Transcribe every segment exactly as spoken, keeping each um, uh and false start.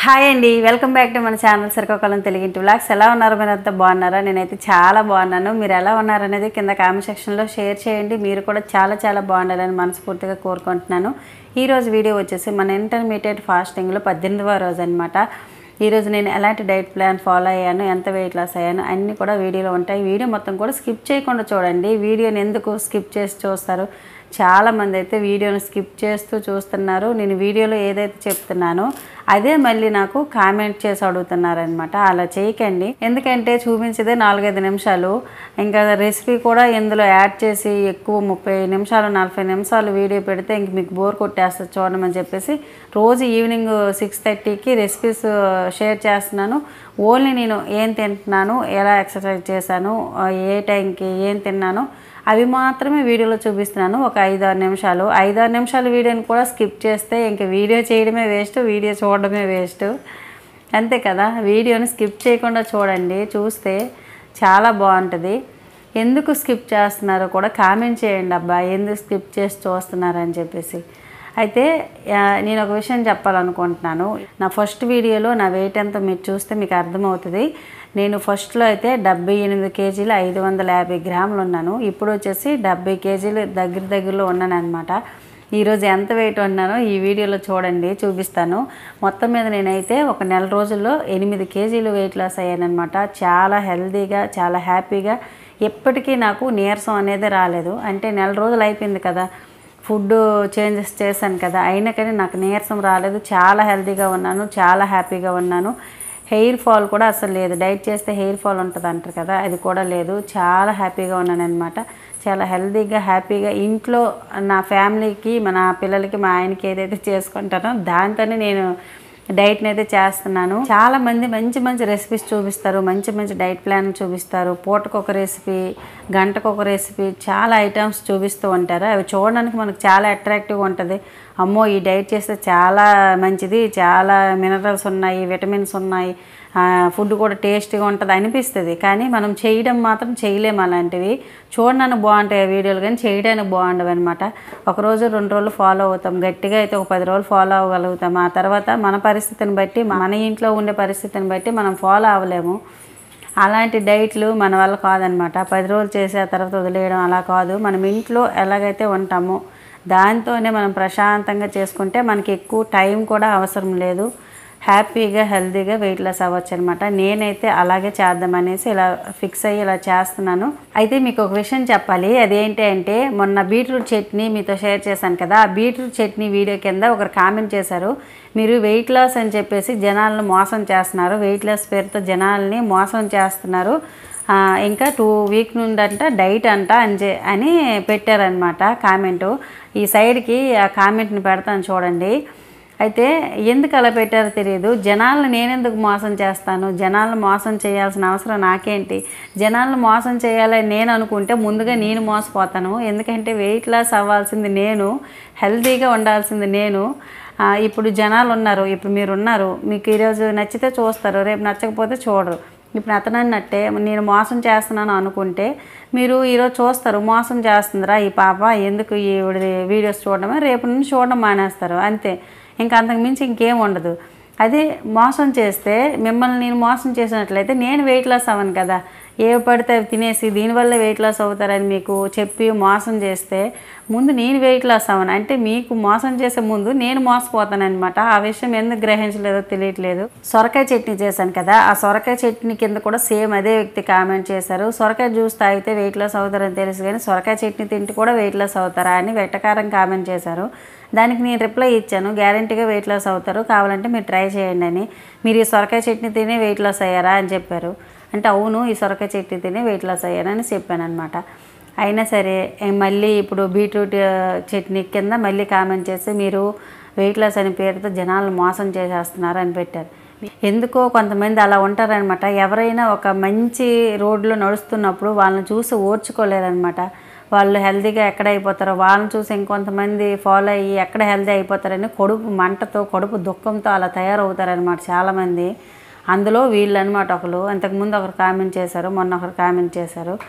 Hi అండి, welcome back to మన channel సరికొకలం తెలుగు ఇంటి వ్లాగ్స్. ఎలా ఉన్నారు? మీరు అంతా బాగున్నారా? నేనైతే చాలా బాగున్నాను. మీరు ఎలా ఉన్నారనేది కింద కామెంట్ సెక్షన్లో షేర్ చేయండి. మీరు కూడా చాలా చాలా బాగుండాలని మనస్ఫూర్తిగా కోరుకుంటున్నాను. ఈరోజు వీడియో వచ్చేసి మన ఇంటర్మీడియట్ ఫాస్టింగ్లో పద్దెనిమిదవ రోజు అనమాట. ఈరోజు నేను ఎలాంటి డైట్ ప్లాన్ ఫాలో అయ్యాను, ఎంత వెయిట్ లాస్ అయ్యాను అన్నీ కూడా వీడియోలో ఉంటాయి. వీడియో మొత్తం కూడా స్కిప్ చేయకుండా చూడండి. వీడియోని ఎందుకు స్కిప్ చేసి చూస్తారు? చాలామంది అయితే వీడియోని స్కిప్ చేస్తూ చూస్తున్నారు. నేను వీడియోలో ఏదైతే చెప్తున్నానో అదే మళ్ళీ నాకు కామెంట్ చేసి అడుగుతున్నారనమాట. అలా చేయకండి, ఎందుకంటే చూపించేదే నాలుగైదు నిమిషాలు. ఇంకా రెసిపీ కూడా ఇందులో యాడ్ చేసి ఎక్కువ ముప్పై నిమిషాలు నలభై నిమిషాలు వీడియో పెడితే ఇంక మీకు బోర్ కొట్టేస్తుంది చూడమని చెప్పేసి రోజు ఈవినింగ్ సిక్స్ థర్టీకి రెసిపీస్ షేర్ చేస్తున్నాను. ఓన్లీ నేను ఏం తింటున్నాను, ఎలా ఎక్సర్సైజ్ చేశాను, ఏ టైంకి ఏం తిన్నాను అవి మాత్రమే వీడియోలో చూపిస్తున్నాను. ఒక ఐదు ఆరు నిమిషాలు ఐదు ఆరు నిమిషాల వీడియోని కూడా స్కిప్ చేస్తే ఇంక వీడియో చేయడమే వేస్ట్, వీడియో చూడడమే వేస్ట్, అంతే కదా. వీడియోని స్కిప్ చేయకుండా చూడండి, చూస్తే చాలా బాగుంటుంది. ఎందుకు స్కిప్ చేస్తున్నారో కూడా కామెంట్ చేయండి. అబ్బా ఎందుకు స్కిప్ చేసి చూస్తున్నారని చెప్పేసి. అయితే నేను ఒక విషయం చెప్పాలనుకుంటున్నాను. నా ఫస్ట్ వీడియోలో నా వెయిట్ ఎంతో మీరు చూస్తే మీకు అర్థమవుతుంది. నేను ఫస్ట్లో అయితే డెబ్బై ఎనిమిది కేజీలు ఐదు వందల యాభై గ్రాములు ఉన్నాను. ఇప్పుడు వచ్చేసి డెబ్బై కేజీలు దగ్గర దగ్గరలో ఉన్నాను అనమాట. ఈరోజు ఎంత వెయిట్ ఉన్నానో ఈ వీడియోలో చూడండి, చూపిస్తాను. మొత్తం మీద నేనైతే ఒక నెల రోజుల్లో ఎనిమిది కేజీలు వెయిట్ లాస్ అయ్యానమాట. చాలా హెల్తీగా, చాలా హ్యాపీగా. ఎప్పటికీ నాకు నీరసం అనేది రాలేదు. అంటే నెల రోజులు అయిపోయింది కదా, ఫుడ్ చేంజెస్ చేశాను కదా, అయినా కానీ నాకు నీరసం రాలేదు. చాలా హెల్తీగా ఉన్నాను, చాలా హ్యాపీగా ఉన్నాను. హెయిర్ ఫాల్ కూడా అసలు లేదు. డైట్ చేస్తే హెయిర్ ఫాల్ ఉంటుంది అంటారు కదా, అది కూడా లేదు. చాలా హ్యాపీగా ఉన్నాను అనమాట. చాలా హెల్తీగా హ్యాపీగా ఇంట్లో నా ఫ్యామిలీకి, మన పిల్లలకి, మా ఆయనకి ఏదైతే చేసుకుంటానో దాంతోనే నేను డైట్ని అయితే చేస్తున్నాను. చాలా మంది మంచి మంచి రెసిపీస్ చూపిస్తారు, మంచి మంచి డైట్ ప్లాన్ చూపిస్తారు. పూటకు ఒక రెసిపీ, గంటకు ఒక రెసిపీ, చాలా ఐటమ్స్ చూపిస్తూ ఉంటారు. అవి చూడడానికి మనకు చాలా అట్రాక్టివ్గా ఉంటుంది. అమ్మో ఈ డైట్ చేస్తే చాలా మంచిది, చాలా మినరల్స్ ఉన్నాయి, విటమిన్స్ ఉన్నాయి, ఫుడ్ కూడా టేస్టీగా ఉంటుంది అనిపిస్తుంది. కానీ మనం చేయడం మాత్రం చేయలేము. అలాంటివి చూడడానికి బాగుంటాయి వీడియోలు, కానీ చేయడానికి బాగుండవు అనమాట. ఒకరోజు రెండు రోజులు ఫాలో అవుతాం, గట్టిగా అయితే ఒక పది రోజులు ఫాలో అవ్వగలుగుతాం. ఆ తర్వాత మన పరిస్థితిని బట్టి, మన ఇంట్లో ఉండే పరిస్థితిని బట్టి మనం ఫాలో అవ్వలేము. అలాంటి డైట్లు మన వల్ల కాదనమాట. పది రోజులు చేసి ఆ తర్వాత వదిలేయడం అలా కాదు. మనం ఇంట్లో ఎలాగైతే ఉంటామో దాంతోనే మనం ప్రశాంతంగా చేసుకుంటే మనకి ఎక్కువ టైం కూడా అవసరం లేదు. హ్యాపీగా హెల్తీగా వెయిట్ లాస్ అవ్వచ్చు అనమాట. నేనైతే అలాగే చేద్దామనేసి ఇలా ఫిక్స్ అయ్యి ఇలా చేస్తున్నాను. అయితే మీకు ఒక విషయం చెప్పాలి. అదేంటి అంటే, మొన్న బీట్రూట్ చట్నీ మీతో షేర్ చేశాను కదా, ఆ బీట్రూట్ చట్నీ వీడియో కింద ఒకరు కామెంట్ చేశారు, మీరు వెయిట్ లాస్ అని చెప్పేసి జనాలను మోసం చేస్తున్నారు, వెయిట్ లాస్ పేరుతో జనాల్ని మోసం చేస్తున్నారు, ఇంకా టూ వీక్ నుండి అంట డైట్ అంట అని అని పెట్టారనమాట కామెంటు. ఈ సైడ్కి ఆ కామెంట్ని పెడతాను చూడండి. అయితే ఎందుకు అలా పెట్టారో తెలియదు. జనాలను నేనెందుకు మోసం చేస్తాను? జనాలను మోసం చేయాల్సిన అవసరం నాకేంటి? జనాలను మోసం చేయాలని నేను అనుకుంటే ముందుగా నేను మోసపోతాను. ఎందుకంటే వెయిట్ లాస్ అవ్వాల్సింది నేను, హెల్తీగా ఉండాల్సింది నేను. ఇప్పుడు జనాలు ఉన్నారు, ఇప్పుడు మీరు ఉన్నారు, మీకు ఈరోజు నచ్చితే చూస్తారు, రేపు నచ్చకపోతే చూడరు. ఇప్పుడు అతను అన్నట్టే నేను మోసం చేస్తున్నాను అనుకుంటే మీరు ఈరోజు చూస్తారు, మోసం చేస్తుందిరా ఈ పాప, ఎందుకు ఈ వీడియోస్ చూడడమే, రేపు నుంచి చూడడం మానేస్తారు, అంతే. ఇంకా అంతకుమించి ఇంకేం ఉండదు. అదే మోసం చేస్తే, మిమ్మల్ని నేను మోసం చేసినట్లయితే నేను వెయిట్ లాస్ అవ్వను కదా. ఏవి పడితే అవి తినేసి దీనివల్ల వెయిట్ లాస్ అవుతారని మీకు చెప్పి మోసం చేస్తే ముందు నేను వెయిట్ లాస్ అవ్వను. అంటే మీకు మోసం చేసే ముందు నేను మోసపోతాను అనమాట. ఆ విషయం ఎందుకు గ్రహించలేదో తెలియట్లేదు. సొరకాయ చట్నీ చేశాను కదా, ఆ సొరకాయ చట్నీ కింద కూడా సేమ్ అదే వ్యక్తి కామెంట్ చేశారు, సొరకాయ జ్యూస్ తాగితే వెయిట్ లాస్ అవుతారని తెలుసు కానీ సొరకాయ చట్నీ తింటే కూడా వెయిట్ లాస్ అవుతారా అని వెట్టకారం కామెంట్ చేశారు. దానికి నేను రిప్లై ఇచ్చాను, గ్యారంటీగా వెయిట్ లాస్ అవుతారు, కావాలంటే మీరు ట్రై చేయండి అని. మీరు ఈ సొరకాయ చట్నీ తినే వెయిట్ లాస్ అయ్యారా అని చెప్పారు. అంటే అవును, ఈ సొరకాయ చట్నీ తినే వెయిట్ లాస్ అయ్యానని చెప్పాను అనమాట. అయినా సరే మళ్ళీ ఇప్పుడు బీట్రూట్ చట్నీ కింద మళ్ళీ కామెంట్ చేసి మీరు వెయిట్ లాస్ అనే పేరుతో జనాలను మోసం చేసేస్తున్నారు అని పెట్టారు. ఎందుకో కొంతమంది అలా ఉంటారనమాట. ఎవరైనా ఒక మంచి రోడ్లో నడుస్తున్నప్పుడు వాళ్ళని చూసి ఓర్చుకోలేరనమాట. వాళ్ళు హెల్తీగా ఎక్కడ అయిపోతారో వాళ్ళని చూసి ఇంకొంతమంది ఫాలో అయ్యి ఎక్కడ హెల్తీ అయిపోతారని కడుపు మంటతో, కడుపు దుఃఖంతో అలా తయారవుతారనమాట చాలామంది. అందులో వీళ్ళు అనమాట ఒకరు. అంతకుముందు ఒకరు కామెంట్ చేశారు, మొన్న ఒకరు కామెంట్ చేశారు.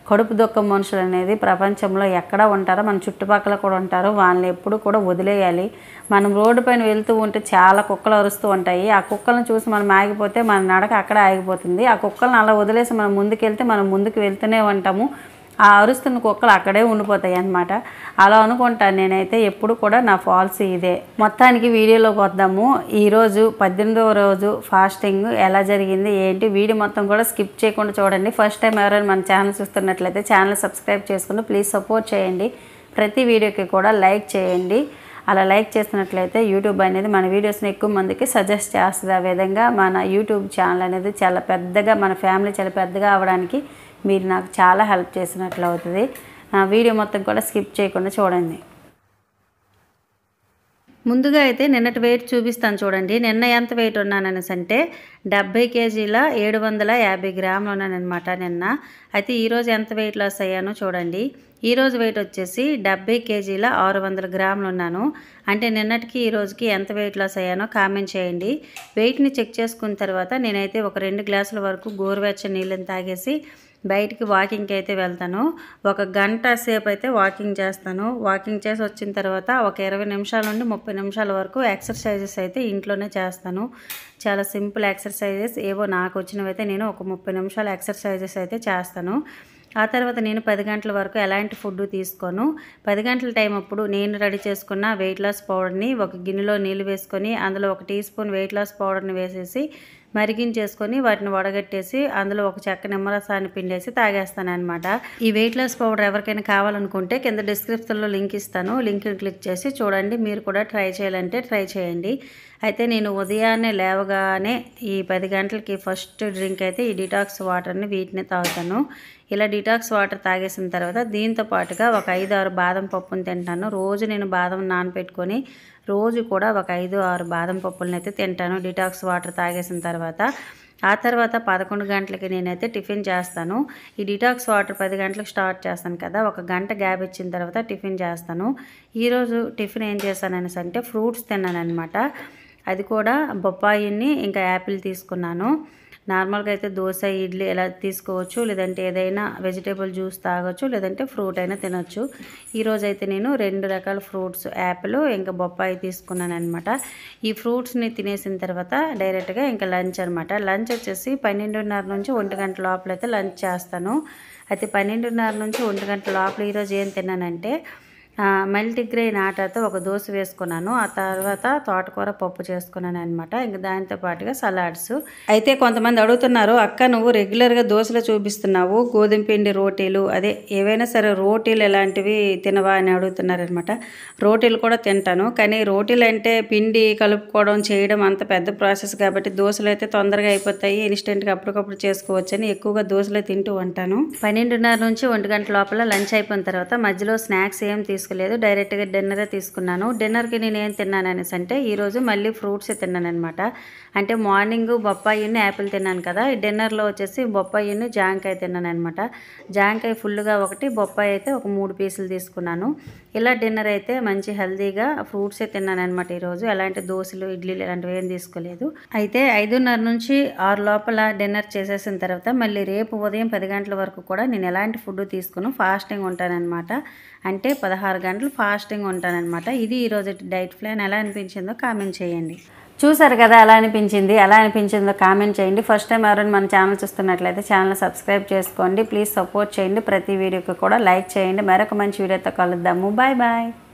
కడుపు దుఃఖం మనుషులు అనేది ప్రపంచంలో ఎక్కడ ఉంటారో మన చుట్టుపక్కల కూడా ఉంటారు. వాళ్ళని ఎప్పుడు కూడా వదిలేయాలి. మనం రోడ్డు పైన వెళ్తూ ఉంటే చాలా కుక్కలు అరుస్తూ ఉంటాయి. ఆ కుక్కలను చూసి మనం ఆగిపోతే మన నడక అక్కడే ఆగిపోతుంది. ఆ కుక్కలను అలా వదిలేసి మనం ముందుకెళ్తే మనం ముందుకు వెళ్తూనే ఉంటాము. ఆ అరుస్తున్న కుక్కలు అక్కడే ఉండిపోతాయి అన్నమాట. అలా అనుకుంటాను నేనైతే ఎప్పుడు కూడా నా పాలసీ ఇదే. మొత్తానికి వీడియోలోకి వద్దాము. ఈరోజు పద్దెనిమిదవ రోజు ఫాస్టింగ్ ఎలా జరిగింది ఏంటి వీడియో మొత్తం కూడా స్కిప్ చేయకుండా చూడండి. ఫస్ట్ టైం ఎవరైనా మన ఛానల్ చూస్తున్నట్లయితే ఛానల్ సబ్స్క్రైబ్ చేసుకుని ప్లీజ్ సపోర్ట్ చేయండి. ప్రతి వీడియోకి కూడా లైక్ చేయండి. అలా లైక్ చేసినట్లయితే యూట్యూబ్ అనేది మన వీడియోస్ని ఎక్కువ మందికి సజెస్ట్ చేస్తుంది. ఆ విధంగా మన యూట్యూబ్ ఛానల్ అనేది చాలా పెద్దగా, మన ఫ్యామిలీ చాలా పెద్దగా అవ్వడానికి మీరు నాకు చాలా హెల్ప్ చేసినట్లు అవుతుంది. వీడియో మొత్తం కూడా స్కిప్ చేయకుండా చూడండి. ముందుగా అయితే నిన్నటి వెయిట్ చూపిస్తాను చూడండి. నిన్న ఎంత వెయిట్ ఉన్నాననేసి అంటే డెబ్బై కేజీల ఏడు వందల యాభై గ్రాములు ఉన్నానమాట నిన్న. అయితే ఈరోజు ఎంత వెయిట్ లాస్ అయ్యానో చూడండి. ఈరోజు వెయిట్ వచ్చేసి డెబ్బై కేజీల ఆరు వందల గ్రాములు ఉన్నాను. అంటే నిన్నటికి ఈ రోజుకి ఎంత వెయిట్ లాస్ అయ్యానో కామెంట్ చేయండి. వెయిట్ని చెక్ చేసుకున్న తర్వాత నేనైతే ఒక రెండు గ్లాసుల వరకు గోరువెచ్చని నీళ్ళని తాగేసి బయటికి వాకింగ్కి అయితే వెళ్తాను. ఒక గంట సేపు అయితే వాకింగ్ చేస్తాను. వాకింగ్ చేసి వచ్చిన తర్వాత ఒక ఇరవై నిమిషాల నుండి ముప్పై నిమిషాల వరకు ఎక్సర్సైజెస్ అయితే ఇంట్లోనే చేస్తాను. చాలా సింపుల్ ఎక్సర్సైజెస్ ఏవో నాకు వచ్చినవైతే నేను ఒక ముప్పై నిమిషాల ఎక్సర్సైజెస్ అయితే చేస్తాను. ఆ తర్వాత నేను పది గంటల వరకు ఎలాంటి ఫుడ్ తీసుకోను. పది గంటల టైం అప్పుడు నేను రెడీ చేసుకున్న వెయిట్ లాస్ పౌడర్ని ఒక గిన్నెలో నీళ్ళు వేసుకొని అందులో ఒక టీ స్పూన్ వెయిట్ లాస్ పౌడర్ని వేసేసి మరిగించేసుకొని వాటిని వడగట్టేసి అందులో ఒక చెక్క నిమ్మరసాన్ని పిండేసి తాగేస్తాను అనమాట. ఈ వెయిట్ లాస్ పౌడర్ ఎవరికైనా కావాలనుకుంటే కింద డిస్క్రిప్షన్లో లింక్ ఇస్తాను. లింక్ని క్లిక్ చేసి చూడండి. మీరు కూడా ట్రై చేయాలంటే ట్రై చేయండి. అయితే నేను ఉదయాన్నే లేవగానే ఈ పది గంటలకి ఫస్ట్ డ్రింక్ అయితే ఈ డిటాక్స్ వాటర్ని వీటిని తాగుతాను. ఇలా డిటాక్స్ వాటర్ తాగేసిన తర్వాత దీంతో పాటుగా ఒక ఐదు ఆరు బాదం పప్పుని తింటాను. రోజు నేను బాదం నానబెట్టుకొని రోజు కూడా ఒక ఐదు ఆరు బాదం పప్పులను అయితే తింటాను డిటాక్స్ వాటర్ తాగేసిన తర్వాత. ఆ తర్వాత పదకొండు గంటలకి నేనైతే టిఫిన్ చేస్తాను. ఈ డిటాక్స్ వాటర్ పది గంటలకు స్టార్ట్ చేస్తాను కదా, ఒక గంట గ్యాప్ ఇచ్చిన తర్వాత టిఫిన్ చేస్తాను. ఈరోజు టిఫిన్ ఏం చేశాననేసి అంటే ఫ్రూట్స్ తిన్నాను అనమాట. అది కూడా బొప్పాయిని ఇంకా యాపిల్ తీసుకున్నాను. నార్మల్గా అయితే దోశ ఇడ్లీ ఎలా తీసుకోవచ్చు, లేదంటే ఏదైనా వెజిటేబుల్ జ్యూస్ తాగొచ్చు, లేదంటే ఫ్రూట్ అయినా తినొచ్చు. ఈరోజు అయితే నేను రెండు రకాల ఫ్రూట్స్ యాపిల్ ఇంకా బొప్పాయి తీసుకున్నాను అనమాట. ఈ ఫ్రూట్స్ని తినేసిన తర్వాత డైరెక్ట్గా ఇంకా లంచ్ అనమాట. లంచ్ వచ్చేసి పన్నెండున్నర నుంచి ఒంటి గంట లోపల అయితే లంచ్ చేస్తాను. అయితే పన్నెండున్నర నుంచి ఒంటి గంట లోపల ఈరోజు ఏం తిన్నానంటే మల్టీగ్రెయిన్ ఆటాతో ఒక దోశ వేసుకున్నాను. ఆ తర్వాత తోటకూర పప్పు చేసుకున్నాను అనమాట. ఇంకా దాంతో పాటుగా సలాడ్స్. అయితే కొంతమంది అడుగుతున్నారు, అక్క నువ్వు రెగ్యులర్గా దోశలు చూపిస్తున్నావు, గోధుమ పిండి రోటీలు అదే ఏవైనా సరే రోటీలు ఎలాంటివి తినవా అని అడుగుతున్నారనమాట. రోటీలు కూడా తింటాను, కానీ రోటీలు అంటే పిండి కలుపుకోవడం చేయడం అంత పెద్ద ప్రాసెస్ కాబట్టి దోశలు అయితే తొందరగా అయిపోతాయి, ఇన్స్టెంట్గా అప్పటికప్పుడు చేసుకోవచ్చు అని ఎక్కువగా దోశలే తింటూ ఉంటాను. పన్నెండున్నర నుంచి ఒంటి గంట లోపల లంచ్ అయిపోయిన తర్వాత మధ్యలో స్నాక్స్ ఏం తీసుకు లేదు డైరెక్ట్గా డిన్నరే తీసుకున్నాను. డిన్నర్కి నేను ఏం తిన్నాను అనేసి అంటే ఈరోజు మళ్ళీ ఫ్రూట్సే తిన్నాను అనమాట. అంటే మార్నింగ్ బొప్పాయిని యాపిల్ తిన్నాను కదా, ఈ డిన్నర్లో వచ్చేసి బొప్పాయిని జాంకాయ తిన్నాను అనమాట. జాంకాయ ఫుల్గా ఒకటి, బొప్పాయి అయితే ఒక మూడు పీసులు తీసుకున్నాను. ఇలా డిన్నర్ అయితే మంచి హెల్తీగా ఫ్రూట్సే తిన్నాను అనమాట. ఈరోజు ఎలాంటి దోశలు ఇడ్లీలు ఇలాంటివి ఏం తీసుకోలేదు. అయితే ఐదున్నర నుంచి ఆరు లోపల డిన్నర్ చేసేసిన తర్వాత మళ్ళీ రేపు ఉదయం పది గంటల వరకు కూడా నేను ఎలాంటి ఫుడ్ తీసుకుని ఫాస్టింగ్ ఉంటానన్నమాట. అంటే పదహారు గంటలు ఫాస్టింగ్ ఉంటానన్నమాట. ఇది ఈరోజు డైట్ ప్లాన్. ఎలా అనిపించిందో కామెంట్ చేయండి. చూసారు కదా ఎలా అనిపించింది, ఎలా అనిపించిందో కామెంట్ చేయండి. ఫస్ట్ టైం ఎవరైనా మన ఛానల్ చూస్తున్నట్లయితే ఛానల్ సబ్స్క్రైబ్ చేసుకోండి. ప్లీజ్ సపోర్ట్ చేయండి. ప్రతి వీడియోకి కూడా లైక్ చేయండి. మరొక మంచి వీడియోతో కలుద్దాము. Bye bye.